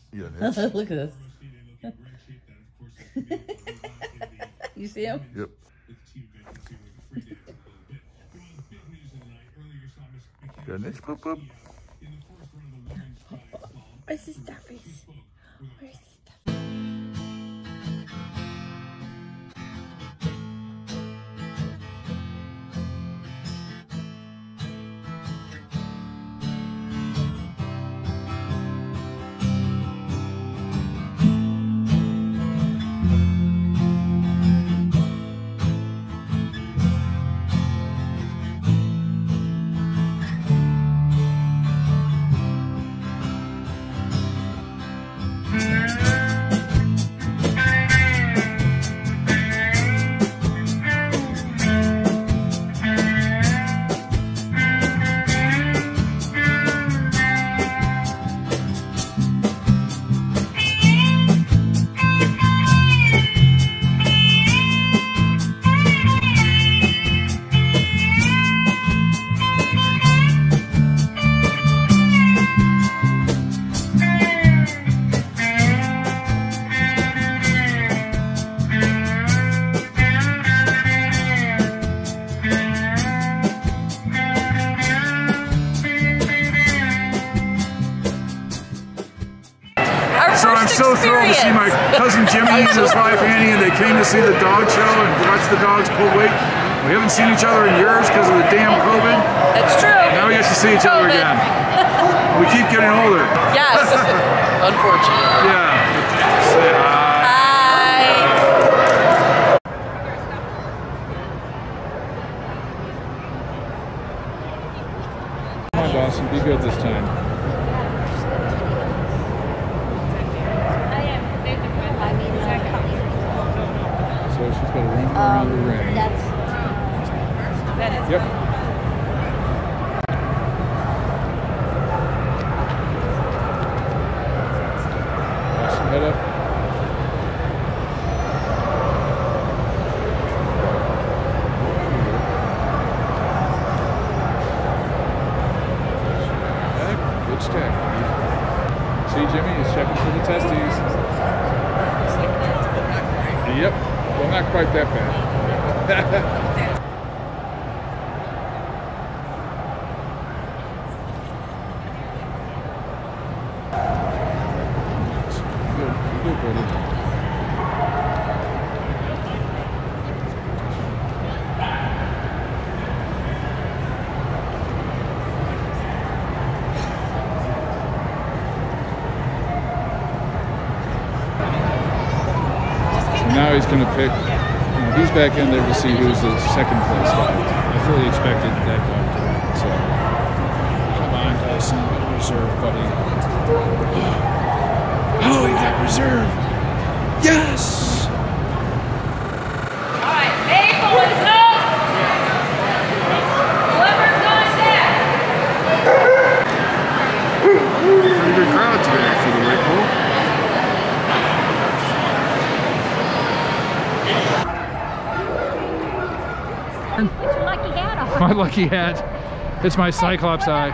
Yeah, Look at this. You see him? Yep. Got an itch, poop, poop. Where's his stuffies? Where's his stuff? So I'm so thrilled to see my cousin Jimmy and his wife Annie, and they came to see the dog show and watch the dogs pull weight. We haven't seen each other in years because of the damn COVID. That's true. Now we get to see each other again. We keep getting older. Yes. Unfortunately. Yeah. Say hi. Come on, Dawson. Be good this time. So she's got to run around the ring. That is. Yep. Awesome. Head up. Good stack. See, Jimmy is checking for the testes. Yep. Well, not quite that bad. Good, buddy. Now he's going to pick, he's back in there to see who's the second place guy. I fully expected that guy to win. So, come on, Dawson, get reserve, buddy. Oh, he got reserve. Yes! All right, Maple is up. Whoever's on that. Pretty good crowd today for the weight pull. Lucky hat on. My lucky hat. It's my Cyclops eye.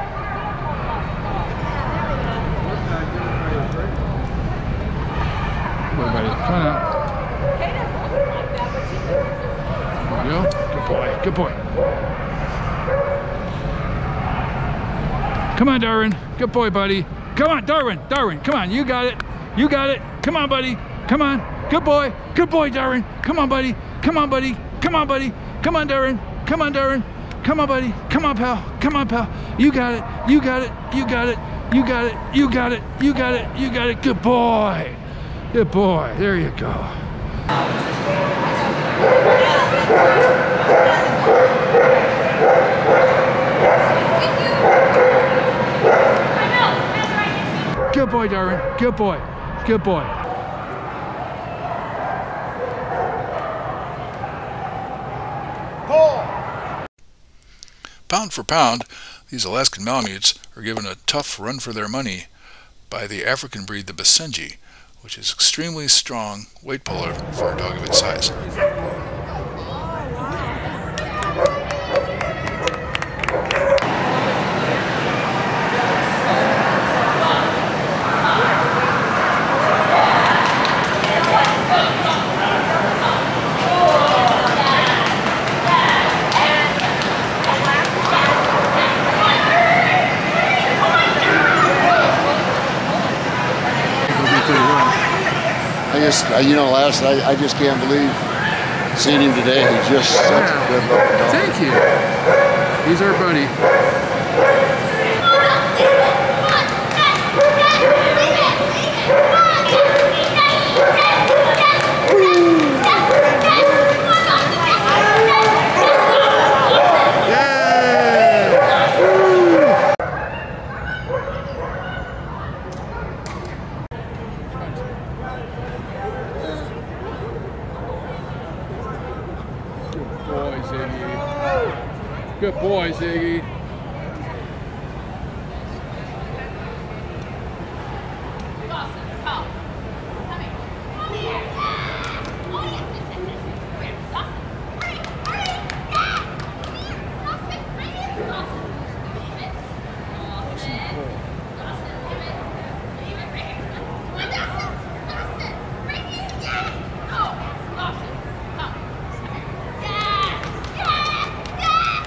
Everybody, come on out. There we go. Good boy. Good boy. Come on, Darwin. Good boy, buddy. Come on, Darwin. Darwin, come on. You got it. You got it. Come on, buddy. Come on. Good boy. Good boy, Darwin. Come on, buddy. Come on, buddy. Come on, buddy. Come on, Darwin. Come on, Darwin. Come on, buddy. Come on, pal. Come on, pal. You got it. You got it. You got it. You got it. You got it. You got it. You got it. Good boy. Good boy. There you go. Good boy, Darwin. Good boy. Good boy. Pound for pound, these Alaskan Malamutes are given a tough run for their money by the African breed, the Basenji, which is extremely strong weight puller for a dog of its size. just, you know, last night, I just can't believe seeing him today. He's just such a good looking dog. Thank you. He's our buddy. Good boy, Ziggy. Dawson, come. Come here. Come here. Oh, yes. Come here, Dawson. Hurry, hurry. Yes. Come here, Dawson. Right here. Dawson. Leave it. Dawson, leave it. Leave it right here. Come on, Dawson. Dawson. Right here. Yes. Oh, Dawson. Come. Come here. Yes. Yes. Yes.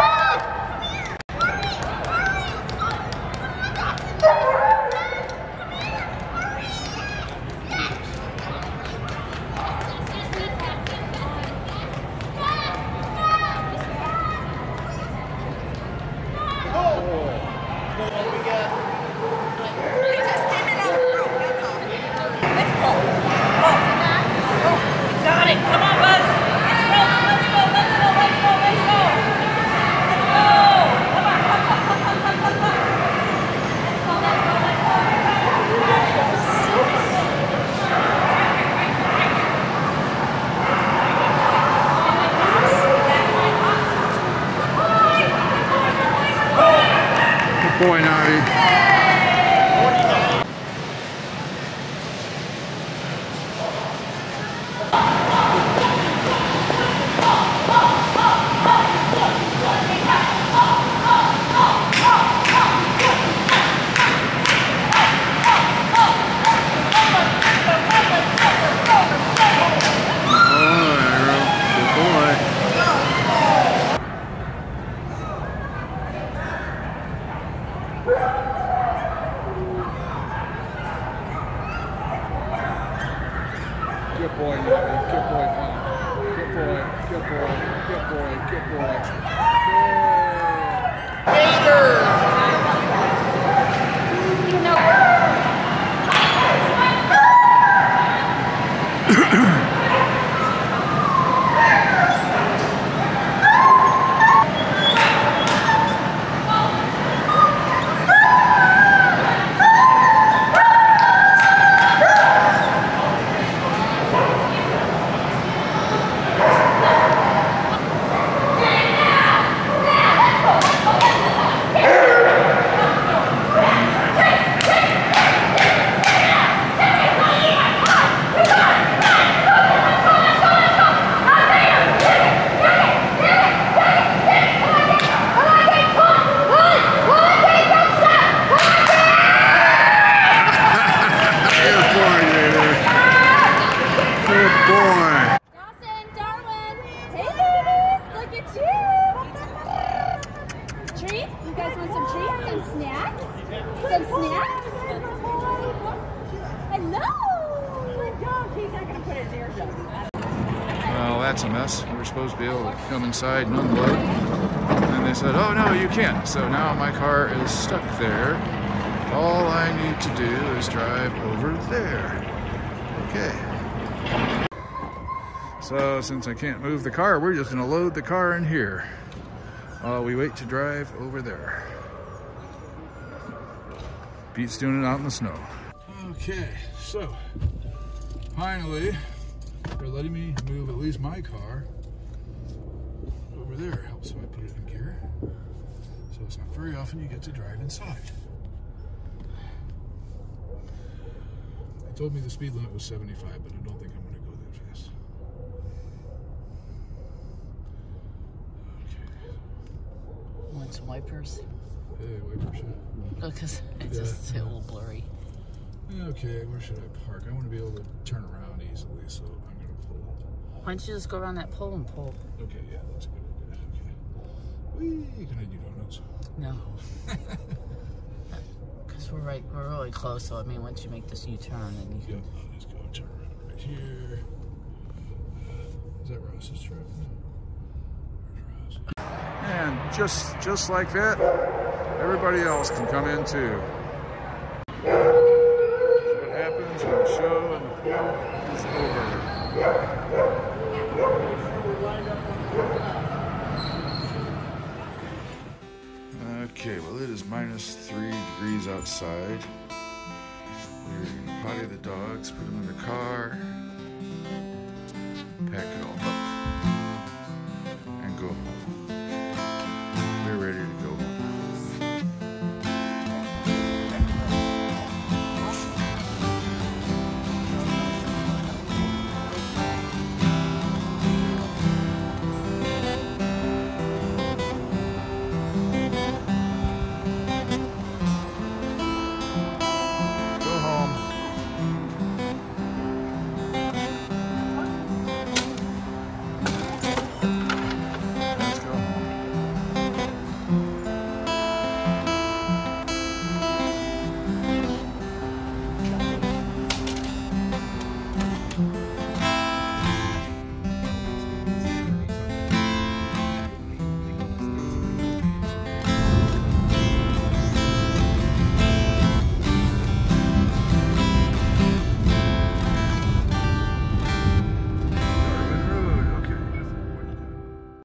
Boy, Navi. Good boy, Navi. Good boy, Pop. Good boy. Good boy. Good boy. Good boy. Dawson, Darwin. Hey, babies. Look at you. Treats? You guys want some treats? Some snacks? Some snacks? Hello. Good dog. He's not going to put his ears up. Well, that's a mess. We were supposed to be able to come inside and unload. And they said, oh no, you can't. So now my car is stuck there. All I need to do is drive over there. Okay. So since I can't move the car, we're just gonna load the car in here while we wait to drive over there. Pete's doing it out in the snow. Okay, so finally, they're letting me move at least my car over there. Helps if I put it in gear. So it's not very often you get to drive inside. They told me the speed limit was 75, but I don't think I'm going to go that fast. Okay. Want some wipers? Hey, wipers. Because it's just a little blurry. Okay, where should I park? I want to be able to turn around easily, so I'm going to pull up. Why don't you just go around that pole and pull? Okay, yeah, that's a good idea. Okay. Whee! Can I do donuts? No. Because we're really close, so I mean, once you make this U-turn, then you can... Yep, I'll just go and turn around right here. Is that Ross's truck? No. Where's Ross? And just like that, everybody else can come in too. That's what happens when the show and the pool is over. Okay, well it is -3 degrees outside. We're gonna potty the dogs, put them in the car, pack it all up.